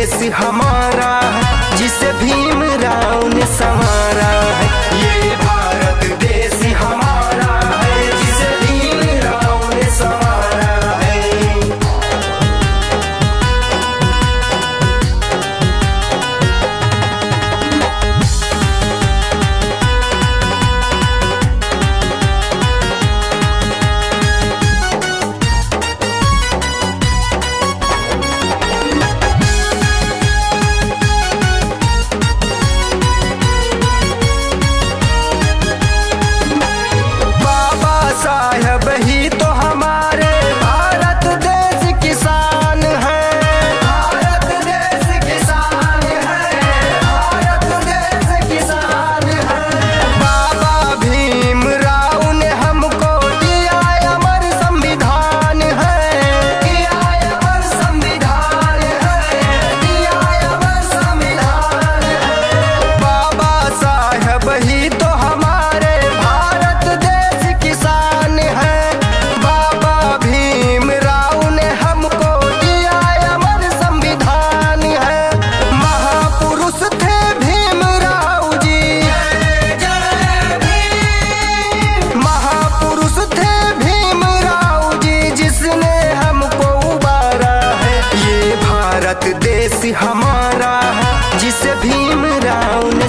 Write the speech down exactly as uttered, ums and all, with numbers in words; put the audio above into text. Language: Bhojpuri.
देश हमारा है, जिसे भीमराव ने संवारा है। ये भारत देश हमारा है, जिसे भीमराव ने संवारा है। साहब ही तो हमारे भारत देश किसान है, भारत देश किसान है, भारत देश किसान है। बाबा भीमराव ने हमको दिया अमर संविधान है, दिया अमर संविधान है, दिया अमर संविधान है। बाबा साहब ही तो हमारे भारत देश किसान है। बाबा भीमराव ने हमको दिया अमर संविधान है। महापुरुष थे भीमराव जी, महापुरुष थे भीमराव जी, जिसने हमको उबारा है। ये भारत देश हमारा है, जिसे भीमराव ने